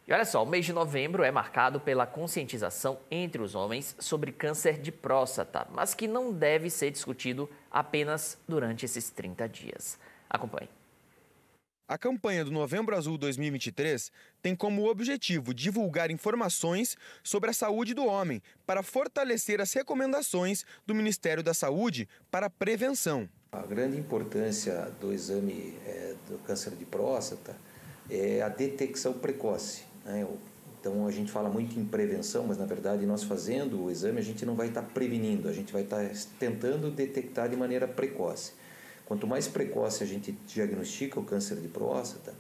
E olha só, o mês de novembro é marcado pela conscientização entre os homens sobre câncer de próstata, mas que não deve ser discutido apenas durante esses 30 dias. Acompanhe. A campanha do Novembro Azul 2023 tem como objetivo divulgar informações sobre a saúde do homem para fortalecer as recomendações do Ministério da Saúde para a prevenção. A grande importância do exame do câncer de próstata é a detecção precoce, né? Então a gente fala muito em prevenção, mas na verdade nós fazendo o exame a gente não vai estar prevenindo, a gente vai estar tentando detectar de maneira precoce. Quanto mais precoce a gente diagnostica o câncer de próstata,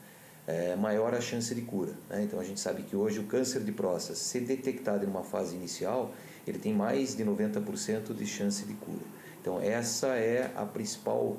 maior a chance de cura, né? Então a gente sabe que hoje o câncer de próstata, se detectado em uma fase inicial, ele tem mais de 90% de chance de cura. Então essa é a principal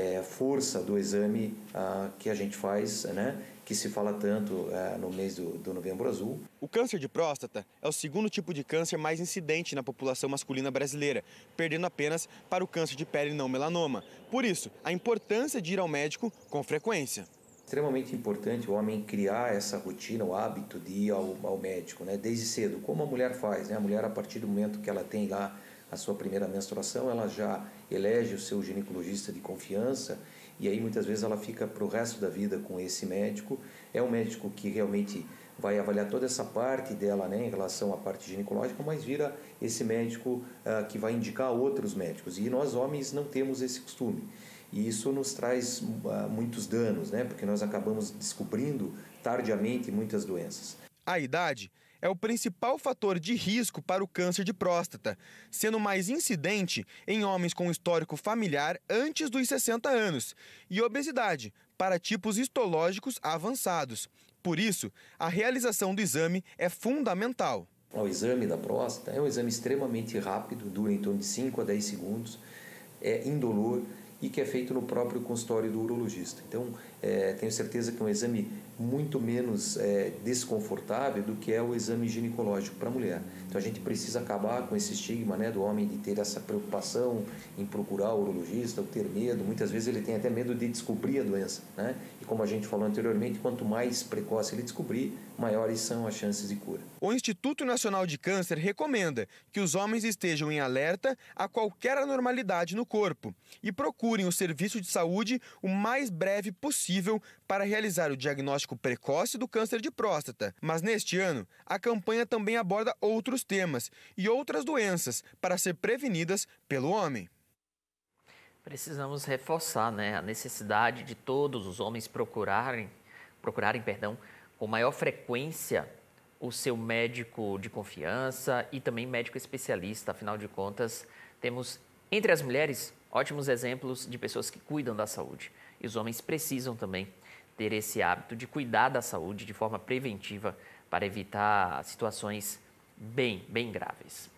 força do exame que a gente faz, né? Que se fala tanto no mês do Novembro Azul. O câncer de próstata é o segundo tipo de câncer mais incidente na população masculina brasileira, perdendo apenas para o câncer de pele não melanoma. Por isso, a importância de ir ao médico com frequência. Extremamente importante o homem criar essa rotina, o hábito de ir ao médico, né? Desde cedo, como a mulher faz, né? A mulher, a partir do momento que ela tem lá a sua primeira menstruação, ela já elege o seu ginecologista de confiança e aí muitas vezes ela fica para o resto da vida com esse médico. É um médico que realmente vai avaliar toda essa parte dela, né, em relação à parte ginecológica, mas vira esse médico que vai indicar outros médicos. E nós homens não temos esse costume. E isso nos traz muitos danos, né, porque nós acabamos descobrindo tardiamente muitas doenças. A idade é o principal fator de risco para o câncer de próstata, sendo mais incidente em homens com histórico familiar antes dos 60 anos e obesidade para tipos histológicos avançados. Por isso, a realização do exame é fundamental. O exame da próstata é um exame extremamente rápido, dura em torno de 5 a 10 segundos, é indolor e que é feito no próprio consultório do urologista. Então, tenho certeza que é um exame muito menos desconfortável do que é o exame ginecológico para a mulher. Então, a gente precisa acabar com esse estigma, né, do homem de ter essa preocupação em procurar o urologista, ou ter medo. Muitas vezes ele tem até medo de descobrir a doença, né? E como a gente falou anteriormente, quanto mais precoce ele descobrir, maiores são as chances de cura. O Instituto Nacional de Câncer recomenda que os homens estejam em alerta a qualquer anormalidade no corpo e procurem o serviço de saúde o mais breve possível para realizar o diagnóstico precoce do câncer de próstata. Mas neste ano, a campanha também aborda outros temas e outras doenças para ser prevenidas pelo homem. Precisamos reforçar, né, a necessidade de todos os homens procurarem com maior frequência o seu médico de confiança e também médico especialista. Afinal de contas, temos entre as mulheres ótimos exemplos de pessoas que cuidam da saúde. E os homens precisam também ter esse hábito de cuidar da saúde de forma preventiva para evitar situações bem graves.